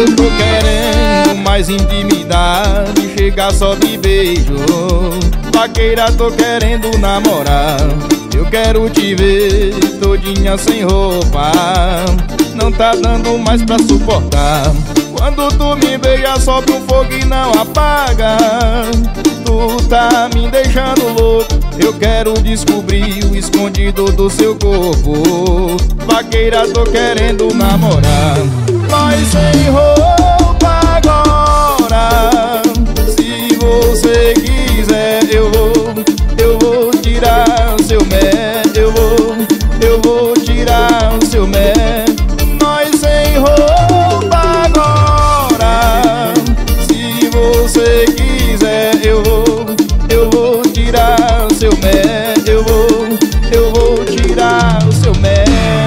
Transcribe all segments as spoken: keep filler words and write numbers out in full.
Eu tô querendo mais intimidade, chegar só de beijo. Vaqueira, tô querendo namorar. Eu quero te ver todinha sem roupa. Não tá dando mais pra suportar. Quando tu me beija, sobe um fogo e não apaga. Tu tá me deixando louco. Eu quero descobrir o escondido do seu corpo. Vaqueira, tô querendo namorar. Nós sem roupa agora. Se você quiser, eu vou, eu vou tirar o seu mé. Eu vou, eu vou tirar o seu mé. Nós sem roupa agora. Se você quiser, eu vou, eu vou tirar o seu mé. Eu vou, eu vou tirar o seu mé.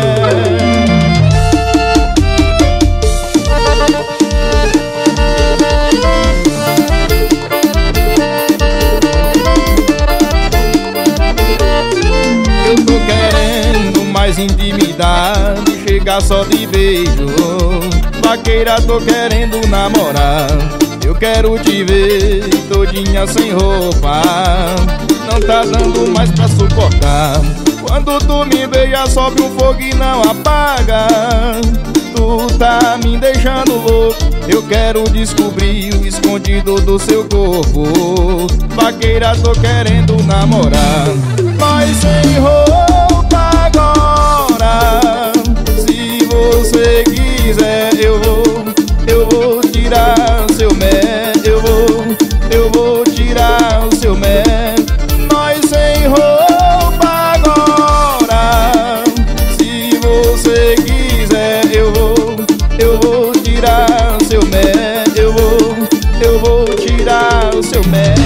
Eu tô querendo mais intimidade, chegar só de beijo. Vaqueira, tô querendo namorar. Eu quero te ver todinha sem roupa. Não tá dando mais pra suportar. Quando tu me beija, sobe um fogo e não apaga. Tu tá me deixando louco. Eu quero descobrir o escondido do seu corpo. Vaqueira, tô querendo namorar. Nós sem roupa agora. Se você quiser, eu vou, eu vou tirar o seu mé. Eu vou, eu vou tirar o seu mé. Nós sem roupa agora. Se você quiser, eu vou, eu vou tirar o seu mé. Eu vou, eu vou tirar o seu mé.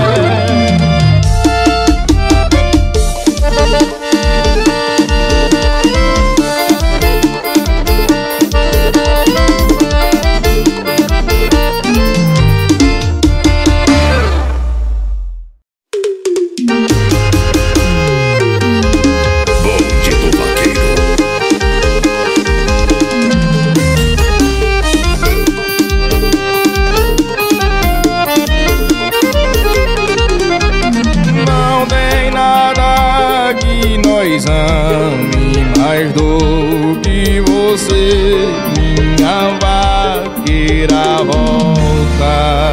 Ame mais do que você, minha vaqueira, volta.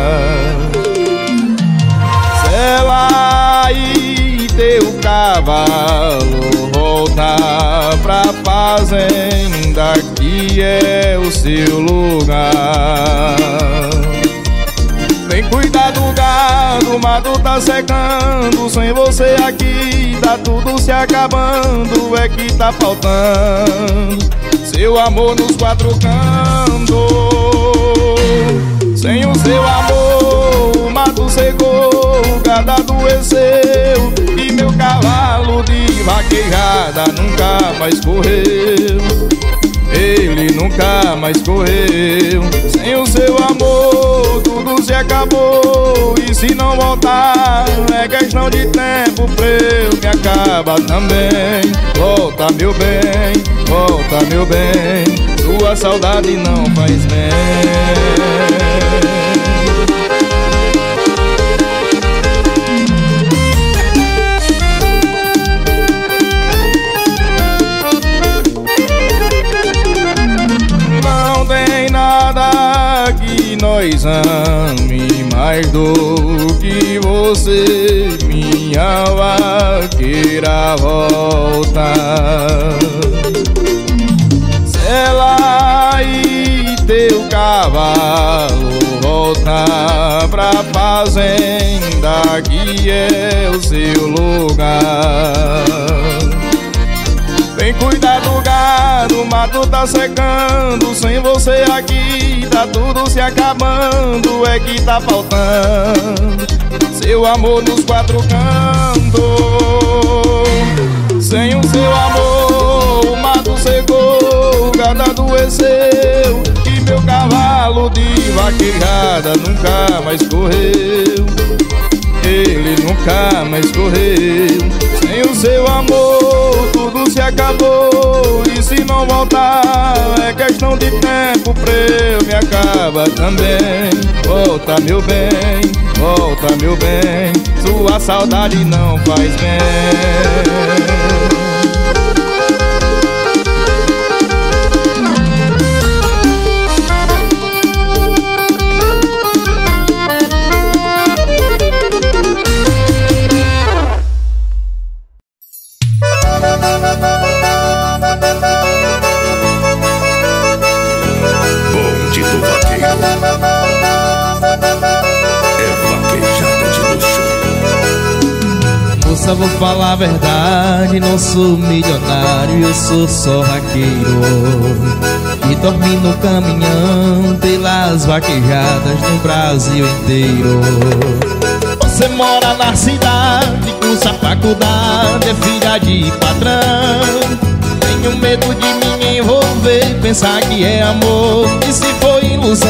Sela e teu cavalo, volta pra fazenda que é o seu lugar. Vem cuidar do gado, o mato tá secando. Sem você aqui tá tudo se acabando. É que tá faltando seu amor nos quatro cantos. Sem o seu amor o mato secou, o gado adoeceu e meu cavalo de vaquejada nunca mais correu. Ele nunca mais correu. Sem o seu amor tudo se acabou. E se não voltar é questão de tempo pra eu me acabar também. Volta meu bem, volta meu bem. Sua saudade não faz bem. Que nós ame mais do que você, minha vaqueira, volta. Sela e teu cavalo, volta pra fazenda que é o seu lugar. Vem cuidar do gado, o mato tá secando. Sem você aqui tá tudo se acabando. É que tá faltando seu amor nos quatro cantos. Sem o seu amor o mato secou, o gado adoeceu e meu cavalo de vaquejada nunca mais correu. ele nunca mais correu. Sem o seu amor tudo se acabou, e se não voltar é questão de tempo pra eu me acabar também. Volta meu bem, volta meu bem, sua saudade não faz bem. Bonde do Vaqueiro é vaquejada de luxo. Moça, vou falar a verdade, não sou milionário, eu sou só vaqueiro. E dormi no caminhão pelas vaquejadas no Brasil inteiro. Você mora na cidade, cursa faculdade, é filha de patrão. Tenho medo de me envolver, pensar que é amor e se for ilusão.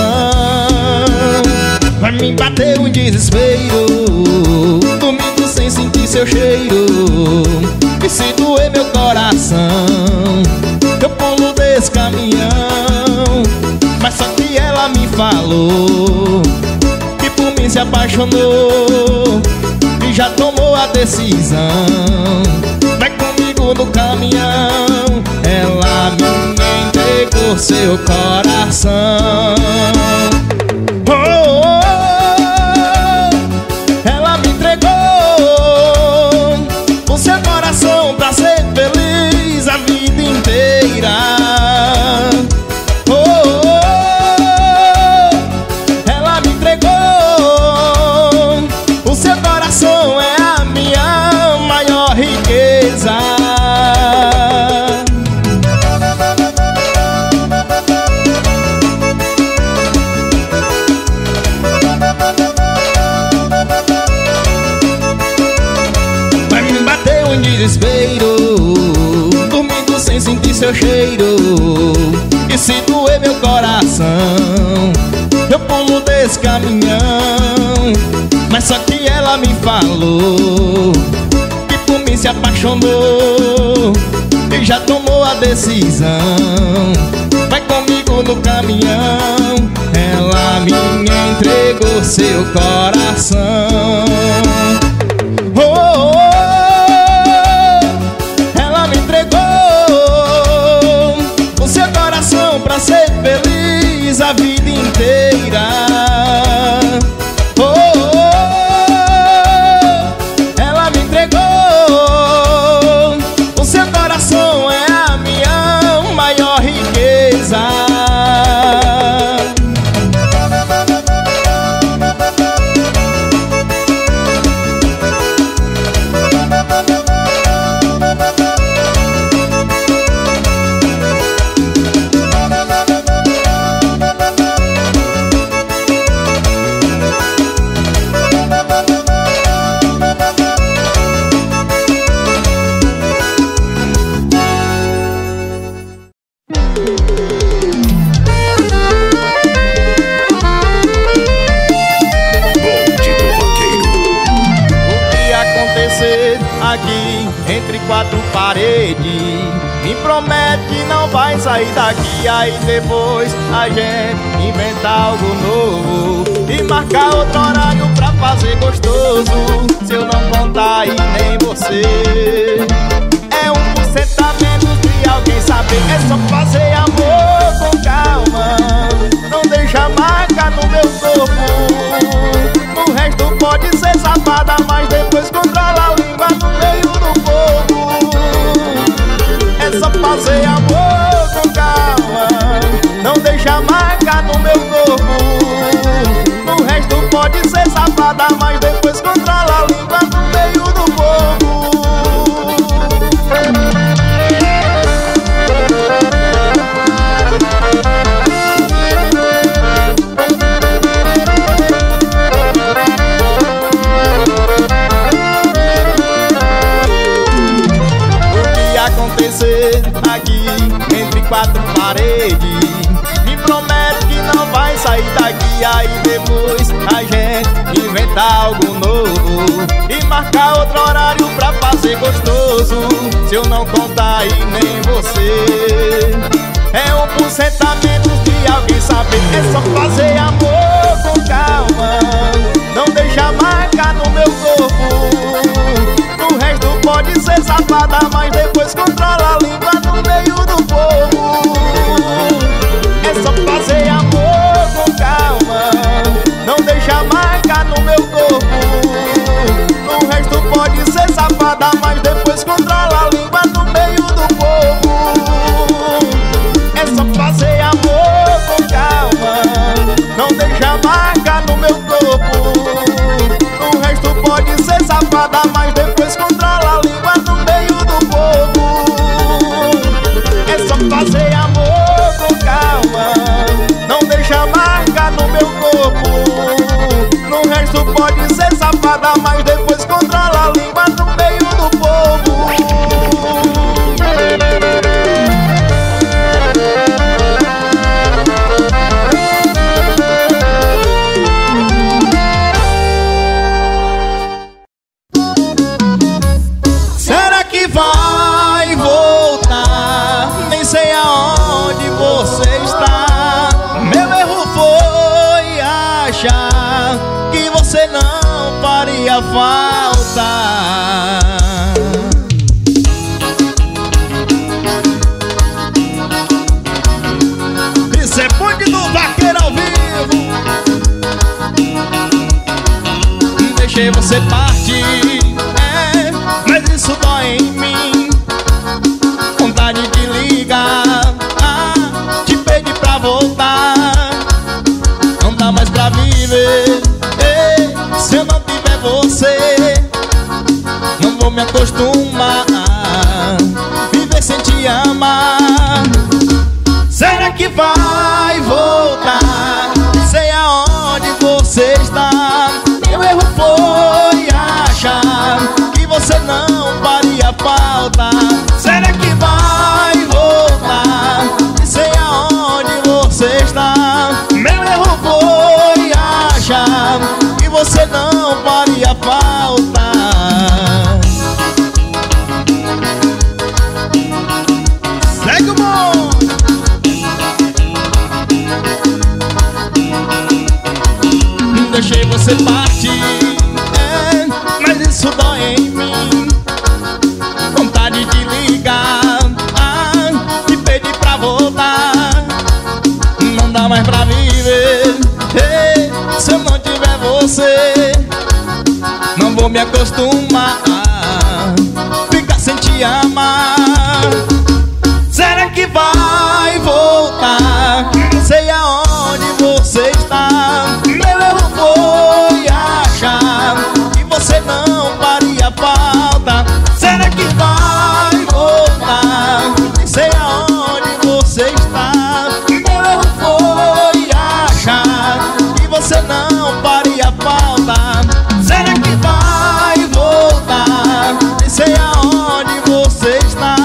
Vai me bater um desespero, dormindo sem sentir seu cheiro. E se doer meu coração, eu pulo desse caminhão. Mas só que ela me falou que por mim se apaixonou e já tomou a decisão. Vai comigo no caminhão, ela me entregou seu coração. Oh, oh, oh, ela me entregou o seu coração pra ser feliz a vida inteira. Oh, oh, oh, ela me entregou o seu coração, é a minha maior riqueza. Vai me bater um desespero, dormindo sem sentir seu cheiro. E se doer meu coração, eu pulo desse caminhão. Mas só que ela me falou que por mim se apaixonou e já tomou a decisão. Vai comigo no caminhão, ela me entregou seu coração. Oh, oh, oh, ela me entregou o seu coração pra ser feliz a vida inteira. Oh, oh, oh, ela me entregou o seu coração, é a minha maior riqueza. Aqui entre quatro paredes, me promete que não vai sair daqui. Aí depois a gente inventa algo novo e marcar outro horário pra fazer gostoso. Se eu não contar e nem você, é um por cento a menos de alguém saber. É só fazer amor com calma, não deixa marca no meu corpo. O resto pode ser safada, mas depois controla a língua no meio do povo. É só fazer amor com calma, não deixa marca no meu corpo. O resto pode ser safada, mas depois controla a língua no meio do povo. Aqui entre quatro paredes, me promete que não vai sair daqui. Aí depois a gente inventa algo novo e marcar outro horário pra fazer gostoso. Se eu não contar e nem você, é um porcentamento de alguém saber. É só fazer amor com calma, não deixa marca no meu corpo. O resto pode ser safada, mas depois controla a língua no meio do povo. É só fazer amor com calma, não deixa marca no meu corpo. O resto pode ser safada, mas depois controla a língua no meio do povo. É só fazer amor com calma, não deixa marca no meu corpo. O resto pode ser safada, mas depois controla a língua no meio do povo. É só fazer amor com calma, não deixa marca no meu corpo. No resto pode ser safada, mas depois controla a língua no meio do povo. Será que vai voltar? Nem sei aonde você está. Meu erro foi achar que você não faria falta. Isso é bonde do Vaqueiro ao vivo. Deixei você partir, é, mas isso dói em mim. Vontade de ligar, ah, te pedir pra voltar. Não dá mais pra viver, ei, se eu não tiver você. Não vou me acostumar a viver sem te amar. Será que vai voltar? Sei aonde você está. Meu erro foi achar que você não faria falta. Será que vai voltar? Sei aonde você está. Meu erro foi achar que você não faria falta. Segue o bonde. Deixei você partir, é, mas isso dói em mim. Vontade de ligar, ah, te pedir pra voltar. Não dá mais pra viver, ei, se eu não tiver você. Não vou me acostumar a ficar sem te amar. Será que vai voltar? Sei aonde você está. Meu erro foi achar que você não faria falta. Será que vai voltar? Sei aonde você está. Meu erro foi achar que você não faria falta. Será que vai voltar? Sei aonde você está.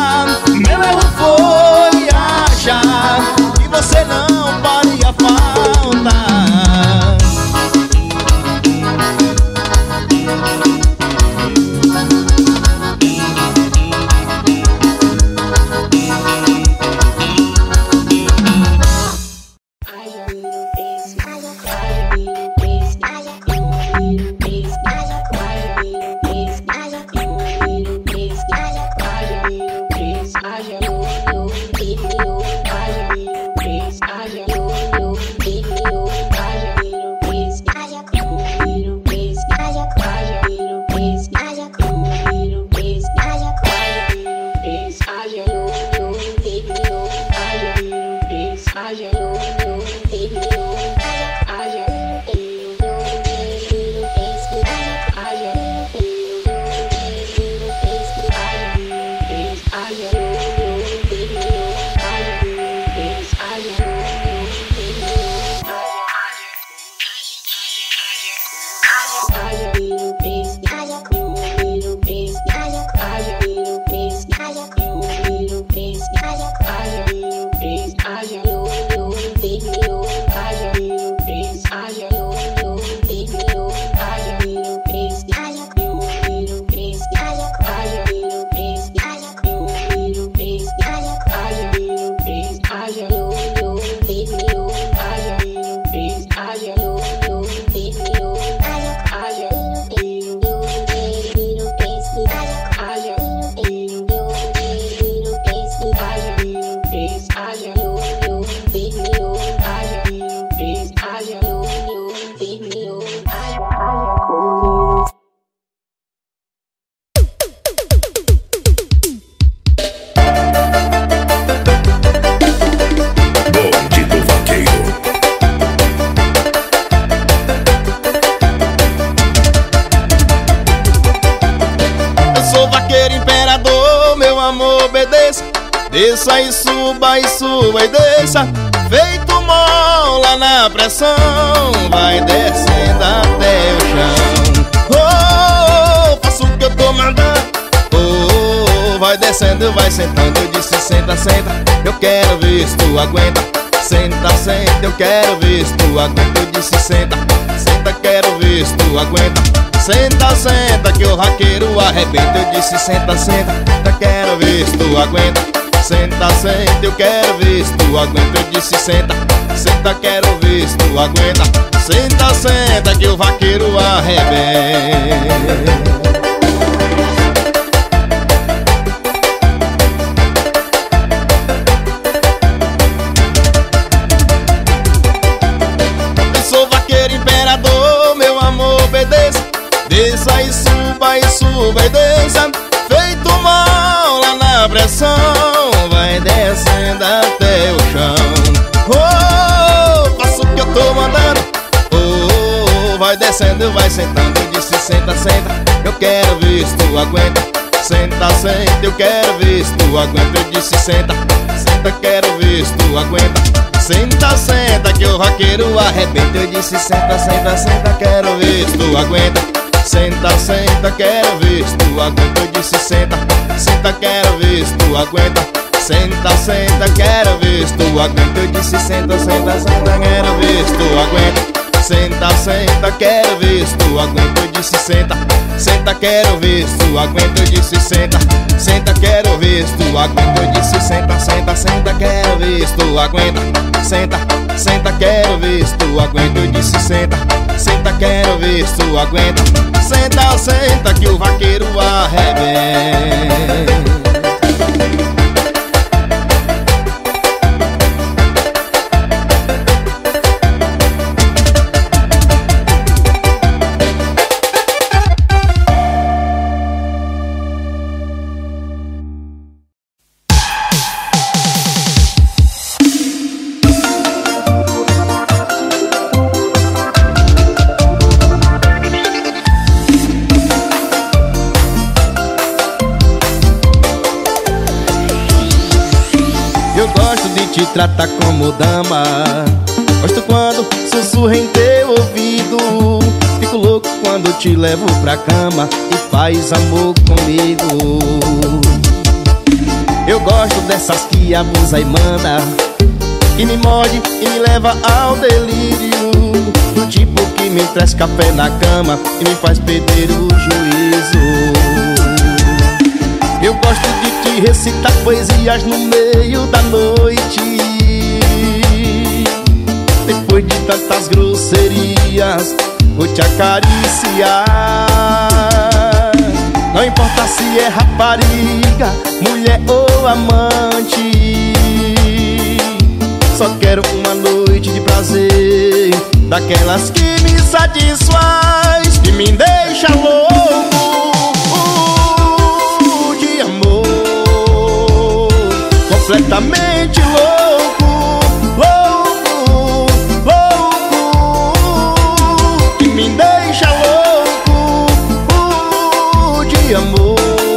Desça e suba e suba e desça, feito mola na pressão, vai descendo até o chão. Oh, faça o que eu tô mandando. Oh, vai descendo, vai sentando. Eu disse senta, senta, eu quero ver se tu aguenta. Senta, senta, eu quero ver se tu aguenta. Eu disse senta, senta, quero ver se tu aguenta. Senta, senta, que o vaqueiro arrebenta. Eu disse senta, senta, eu quero ver se tu aguenta. Senta, senta, eu quero ver se tu aguenta. Eu disse senta, senta, quero ver se tu aguenta. Senta, senta, que o vaqueiro arrebenta. Desça e suba e suba e desça, feito mola na pressão, vai descendo até o chão. Oh, faça o que eu tô mandando. Oh, vai descendo, vai sentando. Eu disse senta, senta, eu quero ver se tu aguenta. Senta, senta, eu quero ver se tu aguenta. Eu disse senta, senta, quero ver se tu aguenta. Senta, senta, que o vaqueiro arrebenta. Eu disse senta, senta, senta, quero ver se tu aguenta. Senta, senta, quero ver se tu aguenta. Eu disse senta, senta, quero ver se tu aguenta. Senta, senta, quero ver se tu aguenta. Eu disse senta, senta, senta, quero ver se tu aguenta. Senta, senta, quero ver se tu aguenta. Eu disse senta, senta, quero ver se tu aguenta. Eu disse senta, senta, quero ver se tu aguenta. Eu disse senta, senta, senta, quero ver se tu aguenta. Senta, senta, quero ver se tu aguenta. Eu disse senta, senta, quero ver se tu aguenta. Senta, senta, que o vaqueiro arrebenta. Te trata como dama. Gosto quando sussurra em teu ouvido. Fico louco quando te levo pra cama e faz amor comigo. Eu gosto dessas que abusa e manda, que me morde e me leva ao delírio. Do tipo que me traz café na cama e me faz perder o juízo. Eu gosto de te recitar poesias no meio da noite. Depois de tantas grosserias, vou te acariciar. Não importa se é rapariga, mulher ou amante. Só quero uma noite de prazer, daquelas que me satisfaz, que me deixa louco. Completamente louco, louco, louco, que me deixa louco, uh, de amor.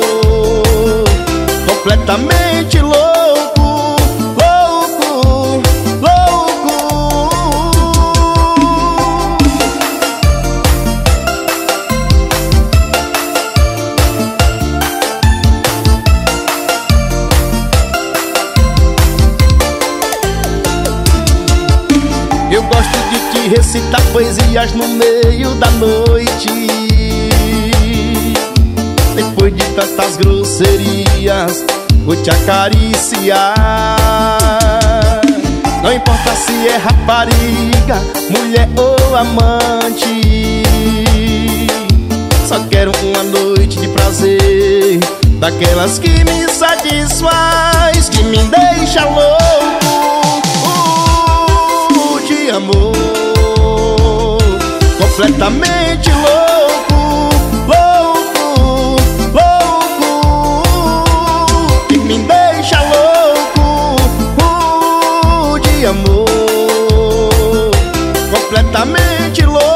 Completamente louco, louco, louco. Eu gosto de te recitar poesias no meio da noite. Depois de tantas grosserias, vou te acariciar. Não importa se é rapariga, mulher ou amante. Só quero uma noite de prazer, daquelas que me satisfaz, que me deixa louco. De amor, completamente louco, louco, louco, que me deixa louco, uh, de amor, completamente louco.